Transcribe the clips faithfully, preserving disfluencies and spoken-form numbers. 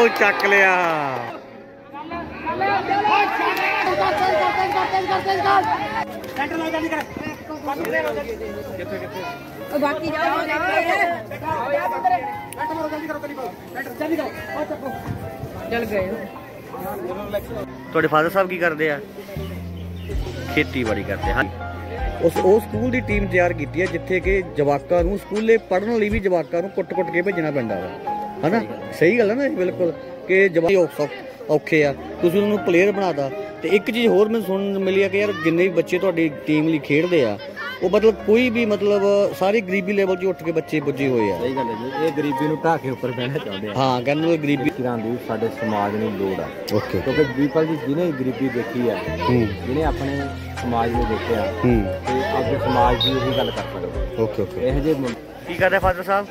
ਚੱਕ ਲਿਆ। ਤੁਹਾਡੇ ਫਾਦਰ ਸਾਹਿਬ ਕੀ ਕਰਦੇ ਆ? ਖੇਤੀਬਾੜੀ ਕਰਦੇ ਹਨ। ਉਸ ਉਹ ਸਕੂਲ ਦੀ ਟੀਮ ਤਿਆਰ ਕੀਤੀ ਹੈ ਜਿੱਥੇ ਕਿ ਜਵਾਕਾਂ ਨੂੰ ਸਕੂਲੇ ਪੜ੍ਹਨ ਲਈ ਵੀ ਜਵਾਕਾਂ ਨੂੰ ਕੁੱਟ ਕੁੱਟ ਕੇ ਭੇਜਣਾ ਪੈਂਦਾ ਵਾ, ਹੈ ਨਾ? ਸਹੀ ਗੱਲ ਹੈ ਨਾ ਬਿਲਕੁਲ, ਕਿ ਜਵਾਕ ਔਖੇ ਆ, ਤੁਸੀਂ ਉਹਨਾਂ ਨੂੰ ਪਲੇਅਰ ਬਣਾਤਾ। ਤੇ ਇੱਕ ਚੀਜ਼ ਹੋਰ ਮੈਨੂੰ ਸੁਣਨ ਨੂੰ ਮਿਲੀ ਆ ਕਿ ਯਾਰ ਜਿੰਨੇ ਵੀ ਬੱਚੇ ਤੁਹਾਡੀ ਟੀਮ ਲਈ ਖੇਡਦੇ ਆ ਉਹ ਮਤਲਬ ਕੋਈ ਵੀ ਮਤਲਬ ਸਾਰੇ ਗਰੀਬੀ ਲੈਵਲ 'ਚ ਉੱਠ ਕੇ ਬੱਚੇ ਪੁੱਜੇ ਹੋਏ ਆ। ਸਹੀ ਗੱਲ ਹੈ ਜੀ, ਇਹ ਗਰੀਬੀ ਨੂੰ ਢਾਹ ਕੇ ਉੱਪਰ ਬਹਿਣਾ ਚਾਹੁੰਦੇ ਆ। ਹਾਂ, ਕਹਿੰਦੇ ਗਰੀਬੀ ਦੀ ਸਾਡੇ ਸਮਾਜ ਨੂੰ ਲੋੜ ਆ। ਓਕੇ, ਕਿਉਂਕਿ ਵੀਰਪਾਲ ਜੀ ਜਿਹਨੇ ਗਰੀਬੀ ਦੇਖੀ ਆ, ਜਿਹਨੇ ਆਪਣੇ ਸਮਾਜ ਨੂੰ ਦੇਖਿਆ ਤੇ ਆਪਣੇ ਸਮਾਜ ਦੀ ਇਹੀ ਗੱਲ ਕਰ ਸਕਦਾ। ਓਕੇ ਓਕੇ, ਇਹੋ ਜਿਹੇ ਕੀ ਕਰਦੇ ਫਾਦਰ ਸਾਹਿਬ?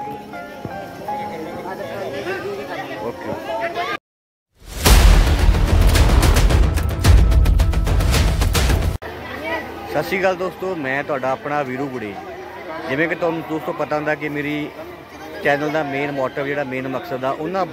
ਓਕੇ, ਸਤਿ ਸ਼੍ਰੀ ਅਕਾਲ ਦੋਸਤੋ, ਮੈਂ ਤੁਹਾਡਾ ਆਪਣਾ ਵੀਰੂ ਗੁੜੀ। ਜਿਵੇਂ ਕਿ ਤੁਹਾਨੂੰ ਦੋਸਤੋ ਪਤਾ ਹੁੰਦਾ ਕਿ ਮੇਰੀ ਚੈਨਲ ਦਾ ਮੇਨ ਮੋਟਿਵ ਜਿਹੜਾ ਮੇਨ ਮਕਸਦ ਆ ਉਹਨਾਂ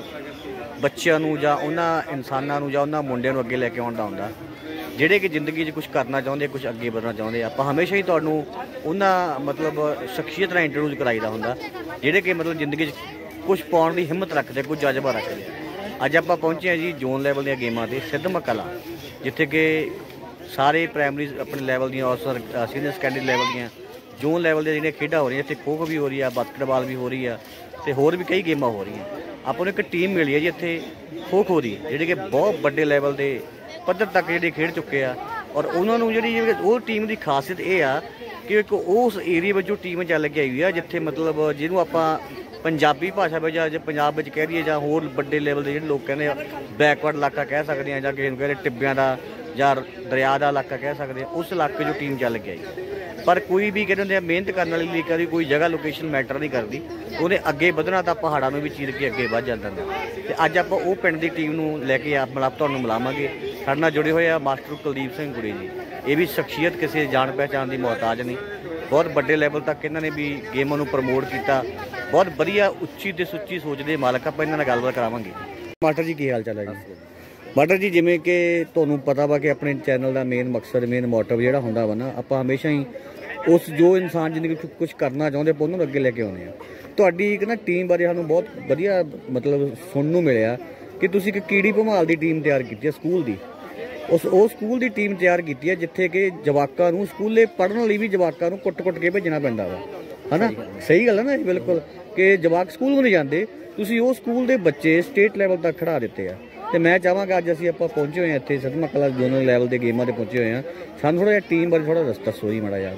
ਬੱਚਿਆਂ ਨੂੰ ਜਾਂ ਉਹਨਾਂ ਇਨਸਾਨਾਂ ਨੂੰ ਜਾਂ ਉਹਨਾਂ ਮੁੰਡਿਆਂ ਨੂੰ ਅੱਗੇ ਲੈ ਕੇ ਆਉਣ ਦਾ ਹੁੰਦਾ ਜਿਹੜੇ ਕਿ ਜ਼ਿੰਦਗੀ 'ਚ ਕੁਛ ਕਰਨਾ ਚਾਹੁੰਦੇ, ਕੁਛ ਅੱਗੇ ਵਧਣਾ ਚਾਹੁੰਦੇ। ਆਪਾਂ ਹਮੇਸ਼ਾ ਹੀ ਤੁਹਾਨੂੰ ਉਹਨਾਂ ਮਤਲਬ ਸ਼ਖਸੀਅਤ ਨਾਲ ਇੰਟਰੋਡਿਊਸ ਕਰਾਈਦਾ ਹੁੰਦਾ ਜਿਹੜੇ ਕਿ ਮਤਲਬ ਜ਼ਿੰਦਗੀ 'ਚ ਕੁਛ ਪਾਉਣ ਦੀ ਹਿੰਮਤ ਰੱਖਦੇ, ਕੁਝ ਜਜ਼ਬਾ ਰੱਖਦੇ। ਅੱਜ ਆਪਾਂ ਪਹੁੰਚੇ ਹਾਂ ਜੀ ਜ਼ੋਨ ਲੈਵਲ ਦੀਆਂ ਗੇਮਾਂ 'ਤੇ ਸਿੱਧਵਾਂ ਕਲਾਂ, ਜਿੱਥੇ ਕਿ ਸਾਰੇ ਪ੍ਰਾਇਮਰੀ ਆਪਣੇ ਲੈਵਲ ਦੀਆਂ ਔਰ ਸੀਨੀਅਰ ਸੈਕੰਡਰੀ ਲੈਵਲ ਦੀਆਂ ਜ਼ੋਨ ਲੈਵਲ ਦੀਆਂ ਜਿਹੜੀਆਂ ਖੇਡਾਂ ਹੋ ਰਹੀਆਂ। ਇੱਥੇ ਖੋ ਖੋ ਵੀ ਹੋ ਰਹੀ ਆ, ਬਾਸਕਟਬਾਲ ਵੀ ਹੋ ਰਹੀ ਆ ਅਤੇ ਹੋਰ ਵੀ ਕਈ ਗੇਮਾਂ ਹੋ ਰਹੀਆਂ। ਆਪਾਂ ਨੂੰ ਇੱਕ ਟੀਮ ਮਿਲੀ ਹੈ ਜੀ ਇੱਥੇ ਖੋ ਖੋ ਦੀ, ਜਿਹੜੀ ਕਿ ਬਹੁਤ ਵੱਡੇ ਲੈਵਲ ਦੇ ਪੱਧਰ ਤੱਕ ਜਿਹੜੇ ਖੇਡ ਚੁੱਕੇ ਆ। ਔਰ ਉਹਨਾਂ ਨੂੰ ਜਿਹੜੀ ਉਹ ਟੀਮ ਦੀ ਖਾਸੀਅਤ ਇਹ ਆ ਕਿ ਇੱਕ ਉਸ ਏਰੀਏ ਵਜੋਂ ਟੀਮ ਚੱਲ ਕੇ ਆਈ ਹੋਈ ਆ ਜਿੱਥੇ ਮਤਲਬ ਜਿਹਨੂੰ ਆਪਾਂ ਪੰਜਾਬੀ ਭਾਸ਼ਾ ਵਿੱਚ ਜਾਂ ਪੰਜਾਬ ਵਿੱਚ ਕਹਿ ਦਈਏ ਜਾਂ ਹੋਰ ਵੱਡੇ ਲੈਵਲ ਦੇ ਜਿਹੜੇ ਲੋਕ ਕਹਿੰਦੇ ਆ ਬੈਕਵਰਡ ਇਲਾਕਾ ਕਹਿ ਸਕਦੇ ਆ, ਜਾਂ ਕਿਸੇ ਨੂੰ ਕਹਿੰਦੇ ਟਿੱਬਿਆਂ ਦਾ ਜਾਂ ਦਰਿਆ ਦਾ ਇਲਾਕਾ ਕਹਿ ਸਕਦੇ ਆ, ਉਸ ਇਲਾਕੇ 'ਚੋਂ ਟੀਮ ਚੱਲ ਕੇ ਆਈ। ਪਰ ਕੋਈ ਵੀ ਕਹਿੰਦੇ ਹੁੰਦੇ ਆ ਮਿਹਨਤ ਕਰਨ ਵਾਲੇ ਲਈ ਕਦੀ ਕੋਈ ਜਗ੍ਹਾ ਲੋਕੇਸ਼ਨ ਮੈਟਰ ਨਹੀਂ ਕਰਦੀ, ਉਹਨੇ ਅੱਗੇ ਵਧਣਾ ਤਾਂ ਪਹਾੜਾਂ ਨੂੰ ਵੀ ਚੀਰ ਕੇ ਅੱਗੇ ਵੱਧ ਜਾਂਦਾ ਹੁੰਦਾ। ਅਤੇ ਅੱਜ ਆਪਾਂ ਉਹ ਪਿੰਡ ਦੀ ਟੀਮ ਨੂੰ ਲੈ ਕੇ ਆ ਮਤਲਬ ਤੁਹਾਨੂੰ ਮਿਲਾਵਾਂਗੇ। ਸਾਡੇ ਨਾਲ ਜੁੜੇ ਹੋਏ ਆ ਮਾਸਟਰ ਕੁਲਦੀਪ ਸਿੰਘ ਗੁੜੀ ਜੀ। ਇਹ ਵੀ ਸ਼ਖਸੀਅਤ ਕਿਸੇ ਜਾਣ ਪਹਿਚਾਣ ਦੀ ਮੁਹਤਾਜ ਨਹੀਂ, ਬਹੁਤ ਵੱਡੇ ਲੈਵਲ ਤੱਕ ਇਹਨਾਂ ਨੇ ਵੀ ਗੇਮਾਂ ਨੂੰ ਪ੍ਰਮੋਟ ਕੀਤਾ। ਬਹੁਤ ਵਧੀਆ ਉੱਚੀ ਤੇ ਸੁੱਚੀ ਸੋਚ ਦੇ ਮਾਲਕ। ਆਪਾਂ ਇਹਨਾਂ ਨਾਲ ਗੱਲਬਾਤ ਕਰਾਵਾਂਗੇ। ਮਾਸਟਰ ਜੀ ਕੀ ਹਾਲ ਚਾਲ ਹੈ ਜੀ? ਮਾਸਟਰ ਜੀ, ਜਿਵੇਂ ਕਿ ਤੁਹਾਨੂੰ ਪਤਾ ਵਾ ਕਿ ਆਪਣੇ ਚੈਨਲ ਦਾ ਮੇਨ ਮਕਸਦ ਮੇਨ ਮੋਟਿਵ ਜਿਹੜਾ ਹੁੰਦਾ ਵਾ ਨਾ, ਆਪਾਂ ਹਮੇਸ਼ਾ ਹੀ ਉਸ ਜੋ ਇਨਸਾਨ ਜ਼ਿੰਦਗੀ ਵਿੱਚ ਕੁਛ ਕਰਨਾ ਚਾਹੁੰਦੇ ਆਪਾਂ ਉਹਨੂੰ ਅੱਗੇ ਲੈ ਕੇ ਆਉਂਦੇ ਹਾਂ। ਤੁਹਾਡੀ ਇੱਕ ਨਾ ਟੀਮ ਬਾਰੇ ਸਾਨੂੰ ਬਹੁਤ ਵਧੀਆ ਮਤਲਬ ਸੁਣਨ ਨੂੰ ਮਿਲਿਆ ਕਿ ਤੁਸੀਂ ਇੱਕ ਕੀੜੀ ਭਮਾਲ ਦੀ ਟੀਮ ਤਿਆਰ ਕੀਤੀ ਹੈ ਸਕੂਲ ਦੀ। ਉਸ ਉਹ ਸਕੂਲ ਦੀ ਟੀਮ ਤਿਆਰ ਕੀਤੀ ਹੈ ਜਿੱਥੇ ਕਿ ਜਵਾਕਾਂ ਨੂੰ ਸਕੂਲੇ ਪੜ੍ਹਨ ਲਈ ਵੀ ਜਵਾਕਾਂ ਨੂੰ ਕੁੱਟ ਕੁੱਟ ਕੇ ਭੇਜਣਾ ਪੈਂਦਾ ਵਾ, ਹੈ ਨਾ? ਸਹੀ ਗੱਲ ਹੈ ਨਾ ਬਿਲਕੁਲ, ਕਿ ਜਵਾਕ ਸਕੂਲ ਨੂੰ ਨਹੀਂ ਜਾਂਦੇ, ਤੁਸੀਂ ਉਹ ਸਕੂਲ ਦੇ ਬੱਚੇ ਸਟੇਟ ਲੈਵਲ ਤੱਕ ਖੜਾ ਦਿੱਤੇ ਆ। ਅਤੇ ਮੈਂ ਚਾਹਾਂਗਾ ਅੱਜ ਅਸੀਂ ਆਪਾਂ ਪਹੁੰਚੇ ਹੋਏ ਹਾਂ ਇੱਥੇ ਸਿੱਧਵਾਂ ਕਲਾਂ ਜ਼ੋਨਲ ਲੈਵਲ ਦੇ ਗੇਮਾਂ 'ਤੇ ਪਹੁੰਚੇ ਹੋਏ ਹਾਂ। ਸਾਨੂੰ ਥੋੜ੍ਹਾ ਜਿਹਾ ਟੀਮ ਬਾਰੇ ਥੋੜ੍ਹਾ ਦੱਸੋ ਜੀ ਮਾੜਾ ਜਿਹਾ।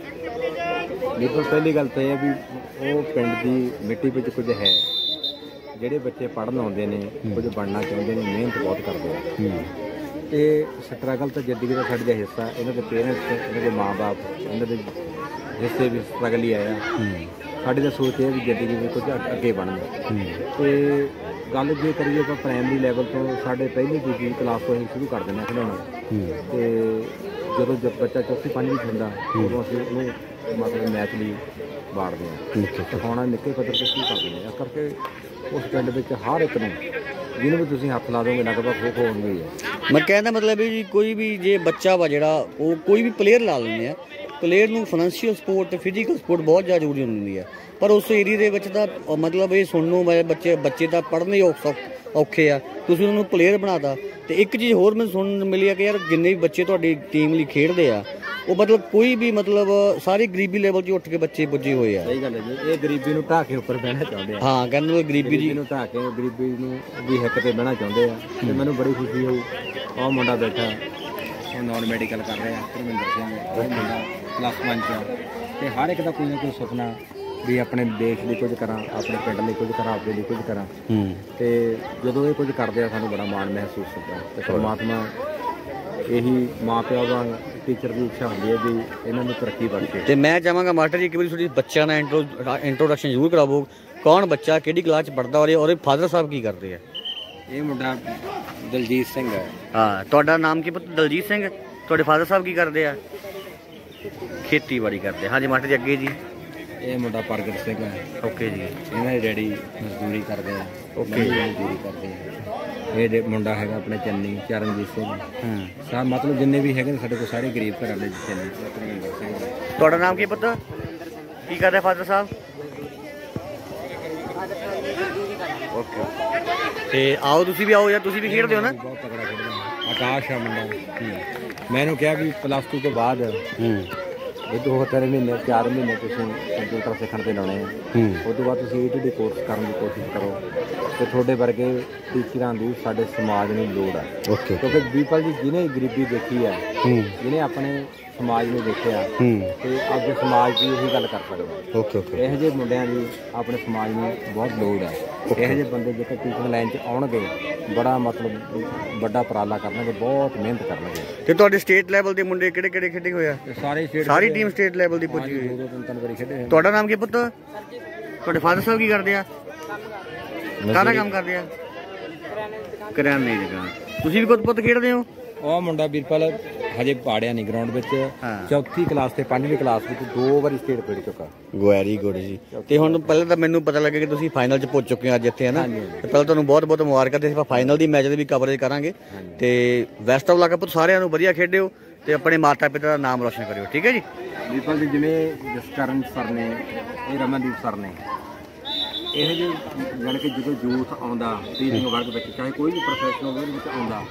ਬਿਲਕੁਲ, ਪਹਿਲੀ ਗੱਲ ਤਾਂ ਇਹ ਹੈ ਵੀ ਉਹ ਪਿੰਡ ਦੀ ਮਿੱਟੀ ਵਿੱਚ ਕੁਝ ਹੈ, ਜਿਹੜੇ ਬੱਚੇ ਪੜ੍ਹਨ ਆਉਂਦੇ ਨੇ, ਕੁਝ ਬਣਨਾ ਚਾਹੁੰਦੇ ਨੇ, ਮਿਹਨਤ ਬਹੁਤ ਕਰਦੇ ਆ। ਅਤੇ ਸਟਰਗਲ ਤਾਂ ਜ਼ਿੰਦਗੀ ਦਾ ਸਾਡਾ ਹਿੱਸਾ, ਇਹਨਾਂ ਦੇ ਪੇਰੈਂਟਸ, ਇਹਨਾਂ ਦੇ ਮਾਂ ਬਾਪ, ਇਹਨਾਂ ਦੇ ਹਿੱਸੇ ਵੀ ਸਟਰਗਲ ਹੀ ਆਇਆ। ਸਾਡੀ ਤਾਂ ਸੋਚ ਇਹ ਵੀ ਜ਼ਿੰਦਗੀ ਵਿੱਚ ਕੁਝ ਅੱਗੇ ਬਣਨਾ। ਅਤੇ ਗੱਲ ਜੇ ਕਰੀਏ ਆਪਾਂ ਪ੍ਰਾਇਮਰੀ ਲੈਵਲ ਤੋਂ, ਸਾਡੇ ਪਹਿਲੀ ਦੂਜੀ ਕਲਾਸ ਤੋਂ ਅਸੀਂ ਸ਼ੁਰੂ ਕਰ ਦਿੰਦੇ ਹਾਂ ਖਿਡਾਉਣਾ। ਅਤੇ ਜਦੋਂ ਜਦ ਬੱਚਾ ਚੌਥੀ ਪੰਜਵੀਂ 'ਚ ਹੁੰਦਾ ਉਦੋਂ ਅਸੀਂ ਉਹਨੂੰ ਮਤਲਬ ਮੈਚ ਲਈ ਵਾੜਦੇ ਹਾਂ, ਸਿਖਾਉਣਾ ਨਿੱਕੇ ਪੱਧਰ 'ਤੇ ਸ਼ੁਰੂ ਕਰ ਦਿੰਦੇ ਹਾਂ। ਇਸ ਕਰਕੇ ਉਸ ਪਿੰਡ ਵਿੱਚ ਹਰ ਇੱਕ ਨੂੰ ਜਿਹਨੂੰ ਵੀ ਤੁਸੀਂ ਹੱਥ ਲਾ ਦੋਗੇ ਲਗਭਗ ਖੋ ਖੋ ਹੁੰਦੀ ਹੈ। ਮੈਂ ਕਹਿਣ ਦਾ ਮਤਲਬ ਵੀ ਜੀ ਕੋਈ ਵੀ ਜੇ ਬੱਚਾ ਵਾ ਜਿਹੜਾ ਉਹ ਕੋਈ ਵੀ ਪਲੇਅਰ ਲਾ ਲੈਂਦੇ ਆ, ਪਲੇਅਰ ਨੂੰ ਫਾਈਨੈਂਸ਼ੀਅਲ ਸਪੋਰਟ ਅਤੇ ਫਿਜ਼ੀਕਲ ਸਪੋਰਟ ਬਹੁਤ ਜ਼ਿਆਦਾ ਜ਼ਰੂਰੀ ਹੁੰਦੀ ਹੈ। ਪਰ ਉਸ ਏਰੀਏ ਦੇ ਵਿੱਚ ਤਾਂ ਮਤਲਬ ਇਹ ਸੁਣਨ ਨੂੰ ਮੈਂ ਬੱਚੇ ਬੱਚੇ ਤਾਂ ਪੜ੍ਹਨ ਹੀ ਔਖੇ ਆ, ਤੁਸੀਂ ਉਹਨਾਂ ਨੂੰ ਪਲੇਅਰ ਬਣਾਤਾ। ਅਤੇ ਇੱਕ ਚੀਜ਼ ਹੋਰ ਮੈਨੂੰ ਸੁਣਨ ਨੂੰ ਮਿਲੀ ਆ ਕਿ ਯਾਰ ਜਿੰਨੇ ਵੀ ਬੱਚੇ ਤੁਹਾਡੀ ਟੀਮ ਲਈ ਖੇਡਦੇ ਆ ਉਹ ਮਤਲਬ ਕੋਈ ਵੀ ਮਤਲਬ ਸਾਰੇ ਗਰੀਬੀ ਲੈਵਲ 'ਚ ਉੱਠ ਕੇ ਬੱਚੇ ਪੁੱਜੇ ਹੋਏ ਆ। ਸਹੀ ਗੱਲ ਹੈ ਜੀ, ਇਹ ਗਰੀਬੀ ਨੂੰ ਢਾਹ ਕੇ ਉੱਪਰ ਬਹਿਣਾ ਚਾਹੁੰਦੇ ਆ। ਹਾਂ, ਕਹਿੰਦੇ ਗਰੀਬੀ ਜੀ ਨੂੰ ਢਾਹ ਕੇ ਗਰੀਬੀ ਨੂੰ ਦੀ ਹਿੱਕ 'ਤੇ ਬਹਿਣਾ ਚਾਹੁੰਦੇ ਆ। ਅਤੇ ਮੈਨੂੰ ਬੜੀ ਖੁਸ਼ੀ ਹੋਈ, ਉਹ ਮੁੰਡਾ ਬੈਠਾ ਉਹ ਨੌਨ ਮੈਡੀਕਲ ਕਰ ਰਿਹਾ ਧਰਮਿੰਦਰ ਸਿੰਘ, ਉਹ ਮੁੰਡਾ ਪਲੱਸ ਵਨ 'ਚ। ਅਤੇ ਹਰ ਇੱਕ ਦਾ ਕੋਈ ਨਾ ਕੋਈ ਸੁਪਨਾ ਵੀ ਆਪਣੇ ਦੇਸ਼ ਲਈ ਕੁਝ ਕਰਾਂ, ਆਪਣੇ ਪਿੰਡ ਲਈ ਕੁਝ ਕਰਾਂ, ਆਪਣੇ ਲਈ ਕੁਝ ਕਰਾਂ। ਅਤੇ ਜਦੋਂ ਇਹ ਕੁਝ ਕਰਦੇ ਆ ਸਾਨੂੰ ਬੜਾ ਮਾਣ ਮਹਿਸੂਸ ਹੁੰਦਾ। ਅਤੇ ਪਰਮਾਤਮਾ ਇਹੀ ਮਾਂ ਪਿਓ ਦਾ ਟੀਚਰ ਦੀ ਇੱਛਾ ਹੁੰਦੀ ਹੈ ਵੀ ਇਹਨਾਂ ਨੂੰ ਤਰੱਕੀ ਬਖਸ਼ੇ। ਅਤੇ ਮੈਂ ਚਾਹਾਂਗਾ ਮਾਸਟਰ ਜੀ ਇੱਕ ਵਾਰੀ ਤੁਹਾਡੀ ਬੱਚਿਆਂ ਦਾ ਇੰਟਰੋ ਇੰਟਰੋਡਕਸ਼ਨ ਜ਼ਰੂਰ ਕਰਾਵੋ। ਕੌਣ ਬੱਚਾ, ਕਿਹੜੀ ਕਲਾਸ 'ਚ ਪੜ੍ਹਦਾ, ਔਰ ਉਹਦੇ ਫਾਦਰ ਸਾਹਿਬ ਕੀ ਕਰਦੇ ਆ? ਇਹ ਮੁੰਡਾ ਦਲਜੀਤ ਸਿੰਘ ਹੈ। ਹਾਂ, ਤੁਹਾਡਾ ਨਾਮ ਕੀ ਪੁੱਤ? ਦਲਜੀਤ ਸਿੰਘ। ਤੁਹਾਡੇ ਫਾਦਰ ਸਾਹਿਬ ਕੀ ਕਰਦੇ ਆ? ਖੇਤੀਬਾੜੀ ਕਰਦੇ। ਹਾਂਜੀ ਮਾਸਟਰ ਜੀ, ਅੱਗੇ ਜੀ। ਇਹ ਮੁੰਡਾ ਪ੍ਰਗਟ ਸਿੰਘ ਹੈ। ਓਕੇ ਜੀ। ਇਹਨਾਂ ਦੇ ਡੈਡੀ ਮਜ਼ਦੂਰੀ ਕਰਦੇ ਆ। ਓਕੇ। ਮਜ਼ਦੂਰੀ ਕਰਦੇ ਆ। ਇਹ ਜੇ ਮੁੰਡਾ ਹੈਗਾ ਆਪਣੇ ਚੰਨੀ ਚਰਨਜੀਤ ਸਿੰਘ। ਹੂੰ। ਸਭ ਮਤਲਬ ਜਿੰਨੇ ਵੀ ਹੈਗੇ ਨੇ ਸਾਡੇ ਕੋਲ ਸਾਰੇ ਗਰੀਬ ਘਰਾਂ ਦੇ ਚੰਨੀ ਧਰਮਿੰਦਰ ਸਿੰਘ। ਤੁਹਾਡਾ ਨਾਮ ਕੀ ਪੁੱਤ? ਕੀ ਕਰਦੇ ਫਾਦਰ ਸਾਹਿਬ? ਓਕੇ। ਤੇ ਆਓ ਤੁਸੀਂ ਵੀ ਆਓ ਯਾਰ, ਤੁਸੀਂ ਵੀ ਖੇਡਦੇ ਹੋ ਨਾ? ਬਹੁਤ ਤਕੜਾ ਖੇਡਦਾ। ਆਕਾਸ਼ ਆ ਮੁੰਡਾ। ਮੈਂ ਇਹਨੂੰ ਕਿਹਾ ਵੀ ਪਲੱਸ ਟੂ ਤੋਂ ਬਾਅਦ ਹੂੰ ਇਹ ਦੋ ਤਿੰਨ ਮਹੀਨੇ ਚਾਰ ਮਹੀਨੇ ਤੁਸੀਂ ਕੰਪਿਊਟਰ ਸਿੱਖਣ ਤੇ ਲਾਉਣੇ ਆ। ਉਸ ਤੋਂ ਬਾਅਦ ਤੁਸੀਂ ਏ ਟੀ ਡੀ ਕੋਰਸ ਕਰਨ ਦੀ ਕੋਸ਼ਿਸ਼ ਕਰੋ ਤੇ ਤੁਹਾਡੇ ਵਰਗੇ ਟੀਚਰਾਂ ਦੀ ਸਾਡੇ ਸਮਾਜ ਨੂੰ ਲੋੜ ਹੈ। ਓਕੇ। ਕਿਉਂਕਿ ਵੀਰਪਾਲ ਜੀ ਜਿਹਨੇ ਗਰੀਬੀ ਦੇਖੀ ਹੈ, ਜਿਹਨੇ ਆਪਣੇ ਸਮਾਜ ਨੂੰ ਦੇਖਿਆ ਤੇ ਅੱਜ ਸਮਾਜ ਦੀ ਇਹੀ ਗੱਲ ਕਰ ਸਕਦਾ। Okay okay. ਇਹੋ ਜਿਹੇ ਮੁੰਡਿਆਂ ਦੀ ਆਪਣੇ ਸਮਾਜ ਨੂੰ ਬਹੁਤ ਲੋੜ ਹੈ। ਇਹੋ ਜਿਹੇ ਬੰਦੇ ਜੇਕਰ ਟੀਚਿੰਗ ਲਾਈਨ 'ਚ ਆਉਣਗੇ ਬੜਾ ਮਤਲਬ ਵੱਡਾ ਉਪਰਾਲਾ ਕਰਨਗੇ, ਬਹੁਤ ਮਿਹਨਤ ਕਰਨਗੇ। ਤੇ ਤੁਹਾਡੇ ਸਟੇਟ ਲੈਵਲ ਦੇ ਮੁੰਡੇ ਕਿਹੜੇ ਕਿਹੜੇ ਖੇਡੇ ਹੋਏ ਆ? ਸਾਰੇ ਸਟੇਟ ਸਾਰੀ ਟੀਮ ਸਟੇਟ ਲੈਵਲ ਦੀ ਪੁੱਜੀ ਹੋਈ? ਦੋ ਦੋ ਤਿੰਨ ਤਿੰਨ ਵਾਰੀ ਖੇਡੇ। ਤੁਹਾਡਾ ਨਾਮ ਕੀ ਪੁੱਤ? ਤੁਹਾਡੇ ਫਾਦਰ ਸਾਹਿਬ ਕੀ ਕਰਦੇ ਆ? ਕਾਹਦਾ ਕੰਮ ਕਰਦੇ ਆ? ਕਰਿਆਨੇ ਦੀ ਦੁਕਾਨ। ਤੁਸੀਂ ਵੀ ਕੁਝ ਪੁੱਤ ਖੇਡਦੇ ਹੋ? ਉਹ ਮੁੰਡਾ ਵੀਰਪਾਲ ਹਜੇ ਪਾੜਿਆ ਨਹੀਂ ਗਰਾਊਂਡ ਵਿੱਚ। ਚੌਥੀ ਕਲਾਸ ਤੇ ਪੰਜਵੀਂ ਕਲਾਸ ਵਿੱਚ ਦੋ ਵਾਰੀ ਸਟੇਟ ਖੇਡ ਚੁੱਕਾ। ਵੈਰੀ ਗੁੱਡ ਜੀ। ਤੇ ਹੁਣ ਪਹਿਲਾਂ ਤਾਂ ਮੈਨੂੰ ਪਤਾ ਲੱਗਾ ਕਿ ਤੁਸੀਂ ਫਾਈਨਲ 'ਚ ਪਹੁੰਚ ਚੁੱਕੇ ਹੋ ਅੱਜ ਇੱਥੇ, ਹੈ ਨਾ? ਤੇ ਪਹਿਲਾਂ ਤੁਹਾਨੂੰ ਬਹੁਤ ਬਹੁਤ ਮੁਬਾਰਕਾਂ। ਤੇ ਆਪਾਂ ਫਾਈਨਲ ਦੀ ਮੈਚ ਦੀ ਵੀ ਕਵਰੇਜ ਕਰਾਂਗੇ। ਤੇ ਬੈਸਟ ਆਫ ਲੱਕ ਪੁੱਤ ਸਾਰਿਆਂ ਨੂੰ। ਵਧੀਆ ਖੇਡਿਓ ਤੇ ਆਪਣੇ ਮਾਤਾ ਪਿਤਾ ਦਾ ਨਾਮ ਰੋਸ਼ਨ ਕਰਿਓ। ਠੀਕ ਹੈ ਜੀ। ਵੀਰਪਾਲ ਜੀ ਜਿਵੇਂ ਜਸਕਰਨ ਸਰ ਨੇ, ਇਹ ਰਮਨਦੀਪ ਸਰ ਨੇ, ਇਹੋ ਜਿਹੇ ਜਾਣੀ ਕਿ ਜਦੋਂ ਯੂਥ ਆਉਂਦਾ ਟੀਚਿੰਗ ਵਰਗ ਵਿੱਚ, ਚਾਹੇ ਕੋਈ ਵੀ ਪ੍ਰੋਫੈਸ਼ਨ ਹੋਵੇ ਉਹਦੇ ਵਿੱਚ ਆਉਂਦਾ,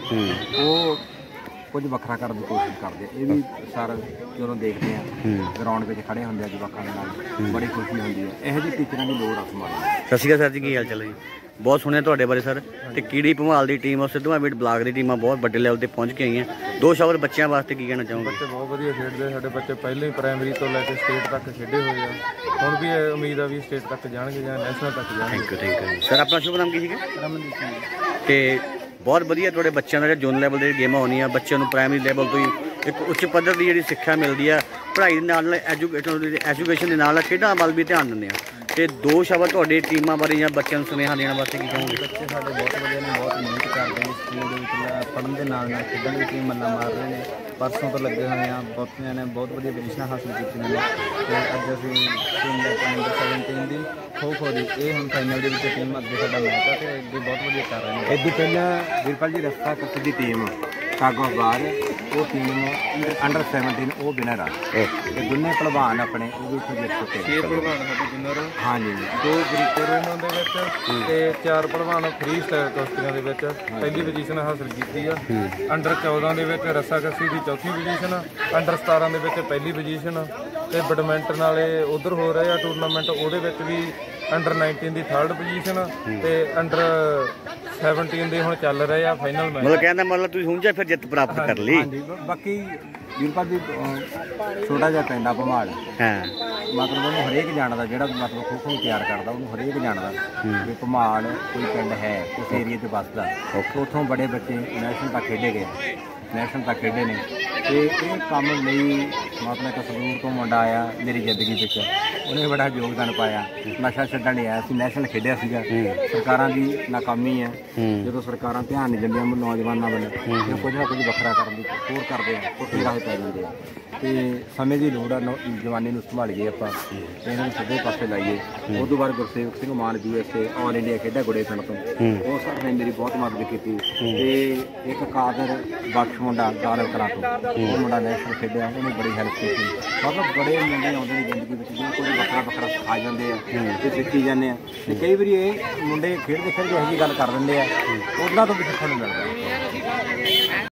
ਉਹ ਕੁਝ ਵੱਖਰਾ ਕਰਨ ਦੀ ਕੋਸ਼ਿਸ਼ ਕਰਦੇ। ਇਹ ਵੀ ਸਰ ਜਦੋਂ ਦੇਖਦੇ ਆ ਗਰਾਊਂਡ ਵਿੱਚ ਖੜੇ ਹੁੰਦੇ ਆ ਜਵਾਕਾਂ ਦੇ ਨਾਲ, ਬੜੀ ਖੁਸ਼ੀ ਹੁੰਦੀ ਹੈ। ਇਹੋ ਜਿਹੇ ਟੀਚਰਾਂ ਦੀ ਲੋੜ ਆ ਸਮਾਜ ਨੂੰ। ਸਤਿ ਸ਼੍ਰੀ ਅਕਾਲ ਸਰ ਜੀ, ਕੀ ਹਾਲ ਚਾਲ ਹੈ ਜੀ? ਬਹੁਤ ਸੁਣਿਆ ਤੁਹਾਡੇ ਬਾਰੇ ਸਰ। ਤੇ ਕੀੜੀ ਭਮਾਲ ਦੀ ਟੀਮ ਔਰ ਸਿੱਧੂਆਂ ਬੀਟ ਬਲਾਕ ਦੀ ਟੀਮਾਂ ਬਹੁਤ ਵੱਡੇ ਲੈਵਲ ਤੇ ਪਹੁੰਚ ਕੇ ਆਈਆਂ। ਦੋ ਸ਼ਬਦ ਬੱਚਿਆਂ ਵਾਸਤੇ ਕੀ ਕਹਿਣਾ ਚਾਹੋਗੇ? ਬੱਚੇ ਬਹੁਤ ਵਧੀਆ ਖੇਡਦੇ। ਸਾਡੇ ਬੱਚੇ ਪਹਿਲਾਂ ਹੀ ਪ੍ਰਾਇਮਰੀ ਤੋਂ ਲੈ ਕੇ ਸਟੇਟ ਤੱਕ ਖੇਡੇ ਹੋਏ ਆ। ਹੁਣ ਵੀ ਇਹ ਉਮੀਦ ਆ ਵੀ ਸਟੇਟ ਤੱਕ ਜਾਣਗੇ ਜਾਂ ਨੈਸ਼ਨਲ ਤੱਕ ਜਾਣਗੇ। Thank you thank you sir. ਆਪਣਾ ਸ਼ੁਭ ਨਾਮ ਕੀ ਸੀਗਾ? ਰਮਨਦੀਪ ਸਿੰਘ। ਤੇ ਬਹੁਤ ਵਧੀਆ ਤੁਹਾਡੇ ਬੱਚਿਆਂ ਦਾ ਜਿਹੜਾ ਜ਼ੋਨ ਲੈਵਲ ਦੇ ਗੇਮਾਂ ਹੋਣੀਆਂ, ਬੱਚਿਆਂ ਨੂੰ ਪ੍ਰਾਇਮਰੀ ਲੈਵਲ ਤੋਂ ਹੀ ਇੱਕ ਉੱਚ ਪੱਧਰ ਦੀ ਜਿਹੜੀ ਸਿੱਖਿਆ ਮਿਲਦੀ ਆ। ਪੜ੍ਹਾਈ ਦੇ ਨਾਲ ਨਾਲ ਐਜੂਕੇਸ਼ਨ ਐਜੂਕੇਸ਼ਨ ਦੇ ਨਾਲ ਨਾਲ ਖੇਡਾਂ ਵੱਲ ਵੀ ਧਿਆਨ ਦਿੰਦੇ ਆ। ਤੇ ਦੋ ਸ਼ਬਦ ਤੁਹਾਡੇ ਟੀਮਾਂ ਬਾਰੇ ਜਾਂ ਬੱਚਿਆਂ ਨੂੰ ਸੁਨੇਹਾ ਦੇਣ ਵਾਸਤੇ ਕੀ ਕਹੋਗੇ? ਬੱਚੇ ਸਾਡੇ ਬਹੁਤ ਵਧੀਆ ਨੇ, ਬਹੁਤ ਮਿਹਨਤ ਕਰਦੇ ਨੇ। ਸਕੂਲ ਦੇ ਵਿੱਚ ਪੜ੍ਹਨ ਦੇ ਨਾਲ ਨਾਲ ਖੇਡਣ ਵਿੱਚ ਵੀ ਮੱਲਾਂ ਮਾਰ ਰਹੇ ਨੇ। ਪਰਸੋਂ ਤੋਂ ਲੱਗੇ ਹੋਏ ਆ। ਬਹੁਤਿਆਂ ਨੇ ਬਹੁਤ ਵਧੀਆ ਪੋਜੀਸ਼ਨਾਂ ਹਾਸਲ ਕੀਤੀਆਂ ਨੇ। ਤੇ ਅੱਜ ਅਸੀਂ ਟੀਮ ਲੈ ਕੇ ਆਏ ਸੈਵਨਟੀਨ ਦੀ ਖੋ ਖੋ ਦੀ। ਇਹ ਹੁਣ ਫਾਈਨਲ ਦੇ ਵਿੱਚ ਟੀਮ ਅੱਗੇ ਸਾਡਾ ਮੈਚ ਆ ਤੇ ਅੱਗੇ ਬਹੁਤ ਵਧੀਆ ਕਰ ਰਹੇ ਨੇ। ਇਦੋਂ ਪਹਿਲਾਂ ਵੀਰਪਾਲ ਜੀ ਰਸਤਾ ਕੱਪ ਦੀ ਟੀਮ ਕਾਗੋਬਾਰ, ਉਹ ਟੀਮ ਅੰਡਰ ਸੈਵਨਟੀਨ ਉਹ ਵਿਨਰ ਆ। ਤੇ ਦੋਨੇ ਭਲਵਾਨ ਆਪਣੇ ਉਹ ਵੀ ਇੱਥੇ ਜਿੱਤ ਚੁੱਕੇ। ਛੇ ਭਲਵਾਨ ਸਾਡੇ ਵਿਨਰ ਆ। ਹਾਂਜੀ। ਦੋ ਗਰੀਕੇ ਰੂਮਾਂ ਦੇ ਵਿੱਚ ਤੇ ਚਾਰ ਭਲਵਾਨ ਫ੍ਰੀ ਸਟਾਈਲ ਕੁਸ਼ਤੀਆਂ ਦੇ ਵਿੱਚ ਪਹਿਲੀ ਪੋਜੀਸ਼ਨ ਹਾਸਲ ਕੀਤੀ ਆ। ਅੰਡਰ ਚੌਦਾਂ ਦੇ ਵਿੱਚ ਰੱਸਾਕੱਸੀ ਦੀ ਚੌਥੀ ਪੋਜੀਸ਼ਨ, ਅੰਡਰ ਸਤਾਰਾਂ ਦੇ ਵਿੱਚ ਪਹਿਲੀ ਪੋਜੀਸ਼ਨ। ਤੇ ਬੈਡਮਿੰਟਨ ਵਾਲੇ ਉਧਰ ਹੋ ਰਹੇ ਆ ਟੂਰਨਾਮੈਂਟ, ਉਹਦੇ ਵਿੱਚ ਵੀ ਅੰਡਰ ਨਾਈਨਟੀਨ ਦੀ ਥਰਡ ਪੋਜੀਸ਼ਨ ਤੇ ਅੰਡਰ ਸੈਵਨਟੀਨ ਦੇ ਹੁਣ ਚੱਲ ਰਹੇ ਆ ਫਾਈਨਲ ਮੈਚ। ਮਤਲਬ ਕਹਿੰਦਾ ਮਤਲਬ ਤੁਸੀਂ ਹੁਣ ਜਾਂ ਫਿਰ ਜਿੱਤ ਪ੍ਰਾਪਤ ਕਰ ਲਈ। ਹਾਂਜੀ। ਬਾਕੀ ਵੀਰਪਾਲ ਜੀ ਛੋਟਾ ਜਿਹਾ ਪਿੰਡ ਆ ਭਮਾਲ। ਹਾਂ। ਮਤਲਬ ਉਹਨੂੰ ਹਰੇਕ ਜਾਣਦਾ, ਜਿਹੜਾ ਮਤਲਬ ਖੋ ਖੋ ਨੂੰ ਤਿਆਰ ਕਰਦਾ ਉਹਨੂੰ ਹਰੇਕ ਜਾਣਦਾ ਵੀ ਭਮਾਲ ਕੋਈ ਪਿੰਡ ਹੈ, ਉਸ ਏਰੀਏ 'ਚ ਵੱਸਦਾ। ਉੱਥੋਂ ਬੜੇ ਬੱਚੇ ਨੈਸ਼ਨਲ ਤੱਕ ਖੇਡੇ ਗਏ, ਨੈਸ਼ਨਲ ਤੱਕ ਖੇਡੇ ਨੇ। ਤੇ ਇਹ ਕੰਮ ਲਈ ਮਤਲਬ ਇੱਕ ਸੰਗਰੂਰ ਤੋਂ ਮੁੰਡਾ ਆਇਆ ਮੇਰੀ ਜ਼ਿੰਦਗੀ ਵਿੱਚ, ਉਹਨੇ ਬੜਾ ਯੋਗਦਾਨ ਪਾਇਆ। ਨਸ਼ਾ ਛੱਡਣ ਲਈ ਆਇਆ ਸੀ, ਨੈਸ਼ਨਲ ਖੇਡਿਆ ਸੀਗਾ। ਸਰਕਾਰਾਂ ਦੀ ਨਾਕਾਮੀ ਹੈ, ਜਦੋਂ ਸਰਕਾਰਾਂ ਧਿਆਨ ਨਹੀਂ ਦਿੰਦੀਆਂ ਨੌਜਵਾਨਾਂ ਵੱਲ, ਫਿਰ ਕੁਝ ਨਾ ਕੁਝ ਵੱਖਰਾ ਕਰਨ ਦੀ ਹੋਰ ਕਰਦੇ ਆ, ਪੁੱਠੇ ਰਾਹ ਪੈ ਜਾਂਦੇ ਆ। ਤੇ ਸਮੇਂ ਦੀ ਲੋੜ ਆ, ਜਵਾਨੀ ਨੂੰ ਸੰਭਾਲੀਏ ਆਪਾਂ, ਇਹਨਾਂ ਨੂੰ ਸਿੱਧੇ ਪਾਸੇ ਲਾਈਏ। ਉਸ ਤੋਂ ਬਾਅਦ Gursewak Singh Maan U S A all India ਖੇਡਿਆ ਗੁੜੇ ਪਿੰਡ ਤੋਂ, ਉਹ ਸਰ ਨੇ ਮੇਰੀ ਬਹੁਤ ਮਦਦ ਕੀਤੀ। ਤੇ ਇੱਕ ਕਾਦਰ ਬਖਸ਼ ਮੁੰਡਾ ਗਾਲਬ ਕਲਾਂ ਤੋਂ, ਉਹ ਮੁੰਡਾ ਨੈਸ਼ਨਲ ਖੇਡਿਆ, ਉਹਨੇ ਬੜੀ ਹੈਲਪ ਕੀਤੀ। ਮਤਲਬ ਬੜੇ ਮੁੰਡੇ ਆਉਂਦੇ ਨੇ ਜ਼ਿੰਦਗੀ ਵਿੱਚ ਜਿਹੜੇ ਕੁਝ ਵੱਖਰਾ ਵੱਖਰਾ ਸਿਖਾ ਜਾਂਦੇ ਆ ਤੇ ਸਿੱਖੀ ਜਾਂਦੇ ਆ। ਤੇ ਕਈ ਵਾਰੀ ਇਹ ਮੁੰਡੇ ਖੇਡਦੇ ਖੇਡਦੇ ਇਹੋ ਜਿਹੀ ਗੱਲ ਕਰ ਦਿੰਦੇ ਆ, ਉਹਨਾਂ ਤੋਂ ਵੀ ਸਿੱਖਣ ਨੂੰ ਮਿਲਦਾ।